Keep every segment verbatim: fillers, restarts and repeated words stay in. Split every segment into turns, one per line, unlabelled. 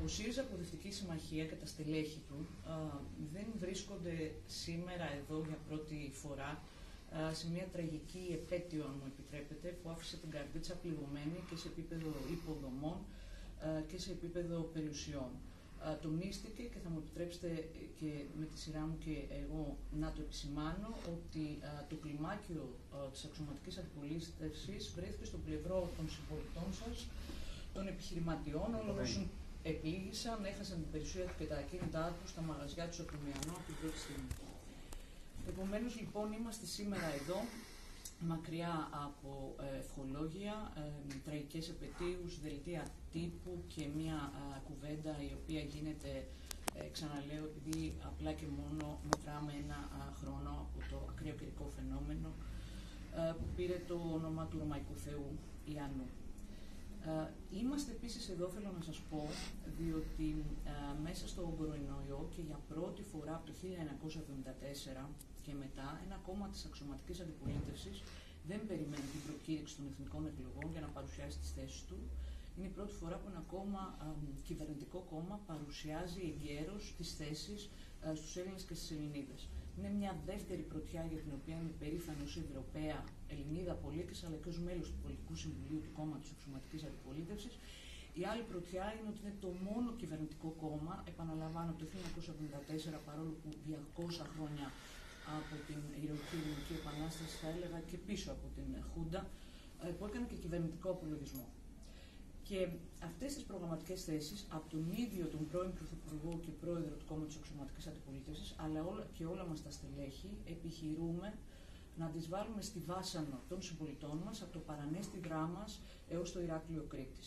Ο ΣΥΡΙΖΑ Προοδευτική Συμμαχία και τα στελέχη του α, δεν βρίσκονται σήμερα εδώ για πρώτη φορά α, σε μια τραγική επέτειο, αν μου επιτρέπετε, που άφησε την καρδίτσα πληγωμένη και σε επίπεδο υποδομών α, και σε επίπεδο περιουσιών. Α, τονίστηκε, και θα μου επιτρέψετε και με τη σειρά μου και εγώ να το επισημάνω, ότι α, το κλιμάκιο α, της αξιωματικής αντιπολίτευσης βρέθηκε στο πλευρό των συμπολιτών σας, των επιχειρηματιών, όλων όσων επλήγησαν, έχασαν την περιουσία του και τα ακίνητά τους στα μαγαζιά του Σοκομιανού από την πρώτη στιγμή. Επομένως, λοιπόν, είμαστε σήμερα εδώ, μακριά από ε, ευχολόγια, ε, τραγικές επετείους, δελτία τύπου και μια ε, κουβέντα η οποία γίνεται, ε, ξαναλέω, επειδή απλά και μόνο μετράμε ένα ε, χρόνο από το ακραίο καιρικό φαινόμενο ε, που πήρε το όνομα του Ρωμαϊκού Θεού Ιαννού. Uh, είμαστε επίσης εδώ, θέλω να σας πω, διότι uh, μέσα στο κορονοϊό και για πρώτη φορά από το χίλια εννιακόσια εβδομήντα τέσσερα και μετά, ένα κόμμα της αξιωματικής αντιπολίτευσης δεν περιμένει την προκήρυξη των εθνικών εκλογών για να παρουσιάσει τις θέσεις του. Είναι η πρώτη φορά που ένα κόμμα, uh, κυβερνητικό κόμμα, παρουσιάζει εγκαίρως τις θέσεις uh, στους Έλληνες και στις Ελληνίδες. Είναι μια δεύτερη πρωτιά για την οποία είμαι περήφανη ως Ευρωπαία Ελληνίδα πολίτης, αλλά και ως μέλος του Πολιτικού Συμβουλίου του Κόμματος Αξιωματικής Αντιπολίτευσης. Η άλλη πρωτιά είναι ότι είναι το μόνο κυβερνητικό κόμμα, επαναλαμβάνω, το χίλια εννιακόσια εβδομήντα τέσσερα, παρόλο που διακόσια χρόνια από την ηρωική Ελληνική Επανάσταση, θα έλεγα και πίσω από την Χούντα, που έκανε και κυβερνητικό απολογισμό. Και αυτές τις προγραμματικές θέσεις από τον ίδιο τον πρώην Πρωθυπουργό και πρόεδρο του Κόμματος Αξιωματικής Αντιπολίτευσης, αλλά όλα, και όλα μας τα στελέχη, επιχειρούμε να τις βάλουμε στη βάσανο των συμπολιτών μας, από το παρανέστηδρά μας έως το Ηράκλειο Κρήτης.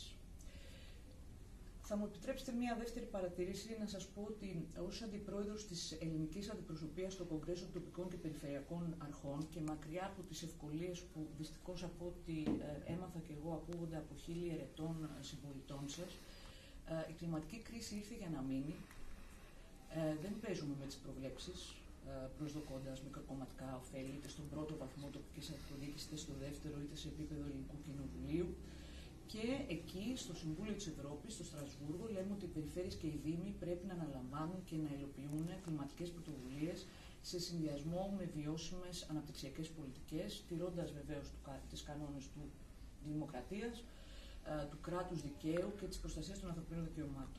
Θα μου επιτρέψετε μία δεύτερη παρατηρήση να σας πω ότι ως αντιπρόεδρος της ελληνικής αντιπροσωπείας στο Κογκρέσο των Τοπικών και Περιφερειακών Αρχών και μακριά από τις ευκολίες που δυστυχώς από ό,τι ε, έμαθα και εγώ ακούγονται από χίλιοι ερετών συμπολιτών σας, ε, η κλιματική κρίση ήρθε για να μείνει. Ε, δεν παίζουμε με τις προβλέψεις, ε, προσδοκώντας μικροκομματικά ωφέλη είτε στον πρώτο βαθμό τοπικής αυτοδιοίκησης, είτε στο δεύτερο, είτε σε επίπεδο ελληνικού κοινοβουλίου. Και εκεί, στο Συμβούλιο της Ευρώπης, στο Στρασβούργο, λέμε ότι οι περιφέρειες και οι δήμοι πρέπει να αναλαμβάνουν και να υλοποιούν κλιματικές πρωτοβουλίες σε συνδυασμό με βιώσιμες αναπτυξιακές πολιτικές, τηρώντας βεβαίως τις κανόνες του δημοκρατίας, του κράτους δικαίου και της προστασίας των ανθρωπίνων δικαιωμάτων.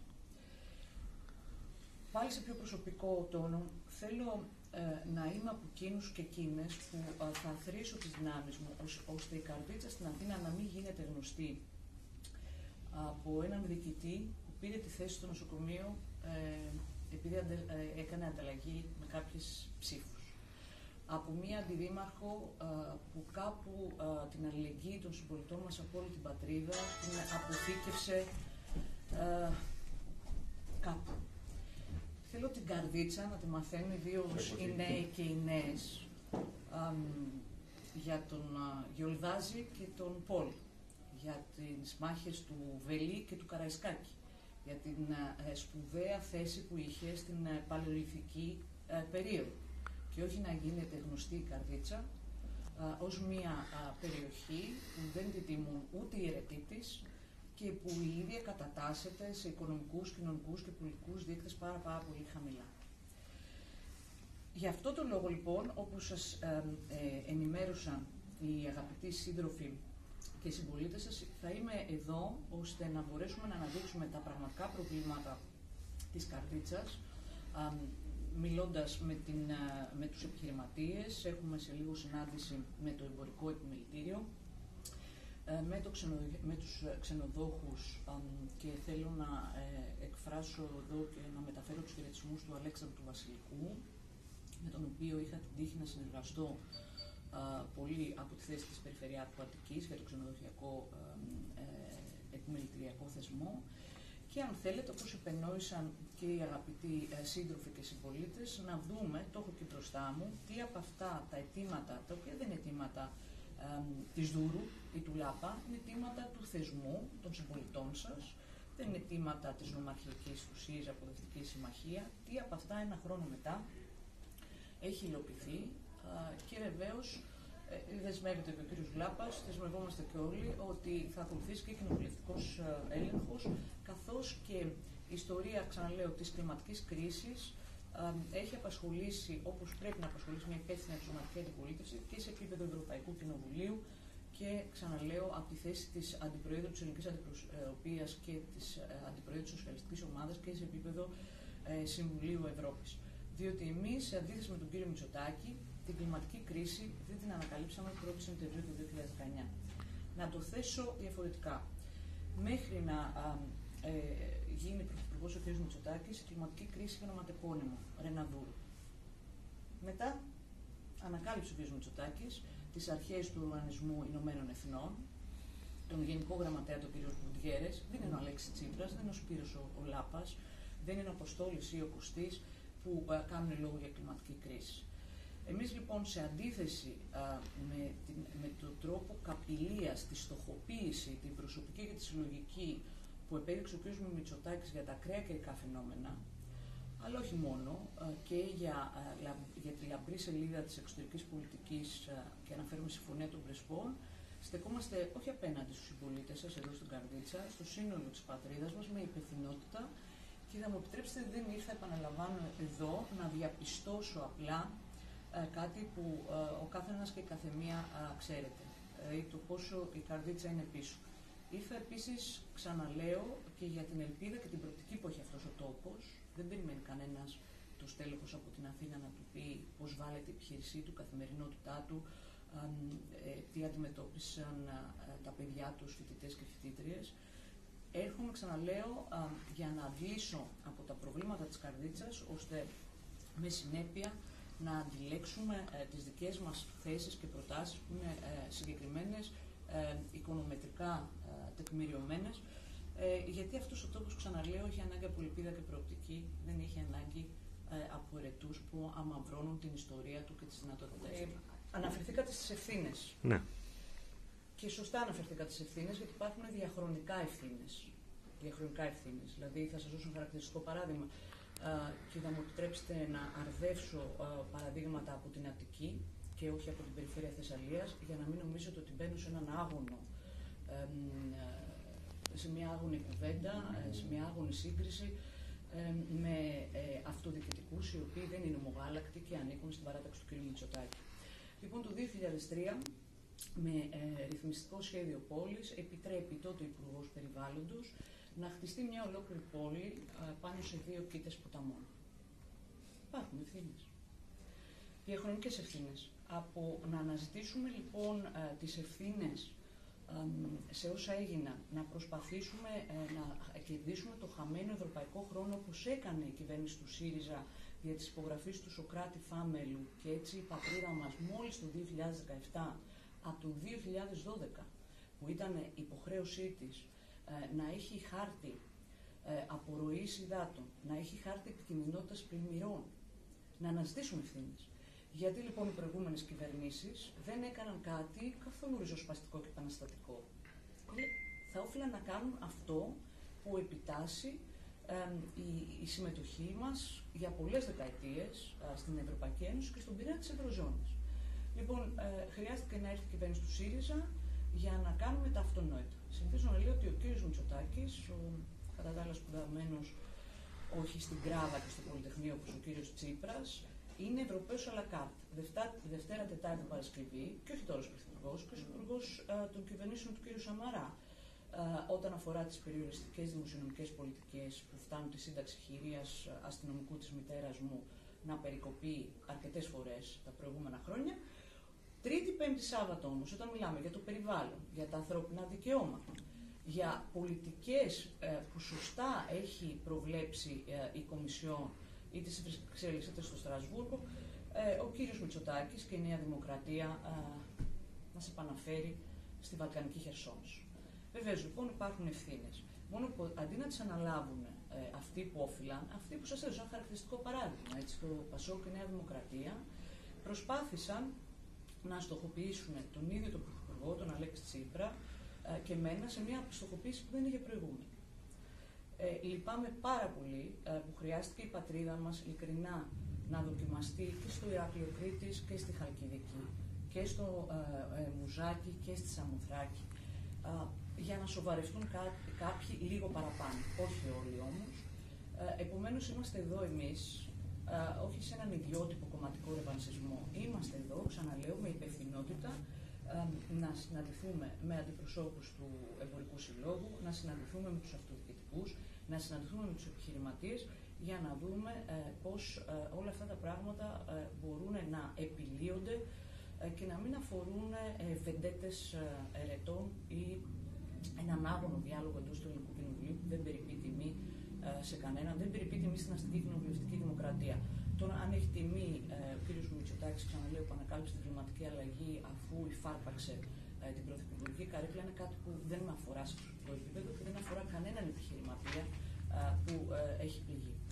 Πάλι σε πιο προσωπικό τόνο, θέλω ε, να είμαι από εκείνους και εκείνες που ε, θα αθροίσω τις δυνάμεις μου, ώστε η καρδίτσα στην Αθήνα να μην γίνεται γνωστή από έναν διοικητή που πήρε τη θέση στο νοσοκομείο ε, επειδή αντε, ε, έκανε ανταλλαγή με κάποιες ψήφους. Από μία αντιδήμαρχο ε, που κάπου ε, την αλληλεγγύη των συμπολιτών μας από όλη την πατρίδα την αποθήκευσε ε, κάπου. Θέλω την καρδίτσα να τη μαθαίνουν ιδίως οι νέοι και οι νέες α, για τον α, Γιολδάζη και τον Πολ, για τις μάχες του Βελή και του Καραϊσκάκη, για την α, σπουδαία θέση που είχε στην α, παλαιολιθική α, περίοδο και όχι να γίνεται γνωστή η καρδίτσα α, ως μια α, περιοχή που δεν τη τιμούν ούτε οι αιρετοί της και που η ίδια κατατάσσεται σε οικονομικούς, κοινωνικούς και πολιτικούς δείκτες πάρα, πάρα πολύ χαμηλά. Γι' αυτό το λόγο, λοιπόν, όπως σας ε, ε, ενημέρωσαν οι αγαπητοί σύντροφοι και οι συμπολίτες σας, θα είμαι εδώ ώστε να μπορέσουμε να αναδείξουμε τα πραγματικά προβλήματα της καρδίτσας, ε, μιλώντας με, την, ε, με τους επιχειρηματίες. Έχουμε σε λίγο συνάντηση με το εμπορικό επιμελητήριο, με, το ξενο, με τους ξενοδόχους α, και θέλω να ε, εκφράσω εδώ και να μεταφέρω τους χαιρετισμούς του Αλέξανδρου του Βασιλικού, με τον οποίο είχα την τύχη να συνεργαστώ α, πολύ από τη θέση της Περιφερειάρχου Αττικής για το ξενοδοχειακό ε, ε, επιμελητηριακό θεσμό και αν θέλετε, όπως επενόησαν και οι αγαπητοί ε, σύντροφοι και συμπολίτες, να δούμε, το έχω και μπροστά μου, τι από αυτά τα αιτήματα, τα οποία δεν είναι αιτήματα Ε, της Δούρου ή του Λάπα, είναι αιτήματα του θεσμού των συμπολιτών σας, δεν είναι αιτήματα της νομαρχιακής του ΣΥΡΙΖΑ Προοδευτική Συμμαχία, τι από αυτά ένα χρόνο μετά έχει υλοποιηθεί ε, και βεβαίως ε, δεσμεύεται και ο κ. Λάπας, δεσμευόμαστε και όλοι ότι θα ακολουθήσει και κοινοβουλευτικός ε, έλεγχος, καθώς και Η ιστορία, ξαναλέω, της κλιματικής κρίσης έχει απασχολήσει, όπως πρέπει να απασχολήσει μια υπεύθυνη αξιωματική αντιπολίτευση και σε επίπεδο Ευρωπαϊκού Κοινοβουλίου και, ξαναλέω, από τη θέση της Αντιπροέδρου της Ελληνικής Αντιπροσωπείας και της Αντιπροέδρου της Σοσιαλιστικής Ομάδας και σε επίπεδο ε, Συμβουλίου Ευρώπης. Διότι εμείς, σε αντίθεση με τον κύριο Μητσοτάκη, την κλιματική κρίση δεν την ανακαλύψαμε πρώτη Σεπτεμβρίου του δύο χιλιάδες δεκαεννιά. Να το θέσω διαφορετικά. Μέχρι να α, ε, γίνει πρωθυπουργός ο κ. Μητσοτάκης, η κλιματική κρίση είχε ονοματεπώνυμο, Ρεναδούρ. Μετά ανακάλυψε ο κ. Μητσοτάκης τις αρχές του Οργανισμού Ηνωμένων Εθνών, τον Γενικό Γραμματέα τον κ. Γκουτιέρες, δεν είναι ο Αλέξης Τσίπρας, δεν είναι ο Σπύρος ο, ο Λάπας, δεν είναι ο Αποστόλης ή ο Κωστής που α, κάνουν λόγο για κλιματική κρίση. Εμείς λοιπόν, σε αντίθεση α, με, την, με τον τρόπο καπηλείας, τη στοχοποίηση, την προσωπική και τη συλλογική που επέδειξε ο κ. Μητσοτάκης για τα ακραία καιρικά φαινόμενα, αλλά όχι μόνο, α, και για, α, λα, για τη λαμπρή σελίδα της εξωτερικής πολιτικής α, και αναφέρουμε συμφωνία των Πρεσπών, στεκόμαστε όχι απέναντι στους συμπολίτες σας εδώ στην Καρδίτσα, στο σύνολο της πατρίδας μας, με υπευθυνότητα, και θα μου επιτρέψετε, δεν ήρθα, επαναλαμβάνω, εδώ να διαπιστώσω απλά κάτι που α, ο καθένας και η καθεμία α, ξέρετε, δηλαδή το πόσο η Καρδίτσα είναι πίσω. Ήρθα επίσης, ξαναλέω, και για την ελπίδα και την προοπτική που έχει αυτός ο τόπος. Δεν περιμένει κανένας το στέλεχος από την Αθήνα να του πει πώς βάλετε η επιχείρησή του, καθημερινότητά του, α, ε, τι αντιμετώπισαν α, τα παιδιά τους, φοιτητές και φοιτήτριες. Έρχομαι, ξαναλέω, α, για να αντλήσω από τα προβλήματα της Καρδίτσας, ώστε με συνέπεια να αντιλέξουμε ε, τις δικές μας θέσεις και προτάσεις που είναι ε, συγκεκριμένες, ε, οικονομετρικά ε, τεκμηριωμένες, ε, γιατί αυτός ο τόπος, ξαναλέω, έχει ανάγκη από ελπίδα και προοπτική, δεν έχει ανάγκη ε, από ερετούς που αμαυρώνουν την ιστορία του και τις δυνατότητες. Ε, αναφερθήκατε στις ευθύνες.
Ναι.
Και σωστά αναφερθήκατε στις ευθύνες, γιατί υπάρχουν διαχρονικά ευθύνες. Διαχρονικά ευθύνες. Δηλαδή, θα σας δώσω ένα χαρακτηριστικό παράδειγμα. Uh, και θα μου επιτρέψετε να αρδεύσω uh, παραδείγματα από την Αττική και όχι από την περιφέρεια Θεσσαλίας, για να μην νομίζετε ότι μπαίνω σε έναν άγωνο, um, σε μια άγωνη κουβέντα, uh, σε μια άγωνη σύγκριση uh, με uh, αυτοδιοικητικούς οι οποίοι δεν είναι ομογάλακτοι και ανήκουν στην παράταξη του κ. Μητσοτάκη. Λοιπόν, το δύο χιλιάδες τρία, με uh, ρυθμιστικό σχέδιο πόλης, επιτρέπει τότε ο Υπουργός Περιβάλλοντος να χτιστεί μια ολόκληρη πόλη α, πάνω σε δύο κοίτες ποταμών. Υπάρχουν ευθύνες. Διαχρονικές ευθύνες. Από να αναζητήσουμε λοιπόν α, τις ευθύνες α, σε όσα έγιναν, να προσπαθήσουμε α, να κερδίσουμε το χαμένο ευρωπαϊκό χρόνο, όπως έκανε η κυβέρνηση του ΣΥΡΙΖΑ για τις υπογραφές του Σωκράτη Φάμελου, και έτσι η πατρίδα μας μόλις το δύο χιλιάδες δεκαεπτά, από το δύο χιλιάδες δώδεκα, που ήταν υποχρέωσή της να έχει χάρτη ε, απορροής υδάτων, να έχει χάρτη επικινδυνότητας πλημμυρών, να αναζητήσουμε ευθύνες. Γιατί λοιπόν οι προηγούμενες κυβερνήσεις δεν έκαναν κάτι καθόλου ριζοσπαστικό και επαναστατικό. Ε, θα όφυλαν να κάνουν αυτό που επιτάσσει ε, η, η συμμετοχή μας για πολλές δεκαετίες ε, στην Ευρωπαϊκή Ένωση και στον πυρήνα της Ευρωζώνης. Λοιπόν, ε, χρειάστηκε να έρθει η κυβέρνηση του ΣΥΡΙΖΑ για να κάνουμε τα αυτονόητα. Συνηθίζω να λέω ότι ο κύριος Μητσοτάκης, ο κατά τα άλλα σπουδαμένος όχι στην Κράβα και στο Πολυτεχνείο όπως ο κύριος Τσίπρας, είναι Ευρωπαίος à la carte. Δευτέρα, Τετάρτη, Παρασκευή, και όχι τώρα ως Πρωθυπουργός, και ως Υπουργός των Κυβερνήσεων του κύριου Σαμαρά, α, όταν αφορά τις περιοριστικές δημοσιονομικές πολιτικές που φτάνουν τη σύνταξη χειρίας αστυνομικού της μητέρας μου να περικοπεί αρκετές φορές τα προηγούμενα χρόνια. Τρίτη, Πέμπτη, Σάββατο όμως, όταν μιλάμε για το περιβάλλον, για τα ανθρώπινα δικαιώματα, για πολιτικές ε, που σωστά έχει προβλέψει ε, η Κομισιόν είτε στις Βρυξέλλες είτε στο Στρασβούργο, ε, ο κύριος Μητσοτάκης και η Νέα Δημοκρατία ε, μας επαναφέρει στη Βαλκανική Χερσόνησο. Βεβαίως λοιπόν υπάρχουν ευθύνες. Μόνο που αντί να τις αναλάβουν ε, αυτοί που όφυλαν, αυτοί που σας έδωσαν ένα χαρακτηριστικό παράδειγμα, έτσι, το Πασόκ και η Νέα Δημοκρατία, προσπάθησαν να στοχοποιήσουν τον ίδιο τον Πρωθυπουργό, τον Αλέξη Τσίπρα, ε, και μένα σε μια στοχοποίηση που δεν είχε προηγούμενη. Ε, λυπάμαι πάρα πολύ ε, που χρειάστηκε η πατρίδα μας ειλικρινά να δοκιμαστεί και στο Ηράκλειο Κρήτης και στη Χαλκιδική και στο ε, ε, Μουζάκι και στη Σαμοθράκη, ε, για να σοβαρευτούν κά, κάποιοι λίγο παραπάνω, όχι όλοι όμως, Επομένως, είμαστε εδώ εμείς, όχι σε έναν ιδιότυπο κομματικό ρεβανσισμό. Είμαστε εδώ, ξαναλέω, με υπευθυνότητα να συναντηθούμε με αντιπροσώπους του Εμπορικού Συλλόγου, να συναντηθούμε με τους αυτοδιοικητικούς, να συναντηθούμε με τους επιχειρηματίες για να δούμε ε, πώς ε, όλα αυτά τα πράγματα ε, μπορούν να επιλύονται ε, και να μην αφορούν ε, βεντέτες ε, ερετών ή έναν άγωνο διάλογο εντός του Ελληνικού Κοινοβουλίου που δεν περιπεί τιμή ε, σε κανέναν, δεν περιπεί τιμή στην αστική κοινοβουλευτική δημοκρατία. Τώρα, αν έχει τιμή ε, ο κ. Μητσοτάκης, ξαναλέω, που ανακάλυψε την κλιματική αλλαγή αφού υφάρπαξε ε, την πρωθυπουργική καρέκλα, είναι κάτι που δεν με αφορά σε προσωπικό επίπεδο και δεν αφορά κανέναν επιχειρηματία ε, που ε, έχει πληγεί.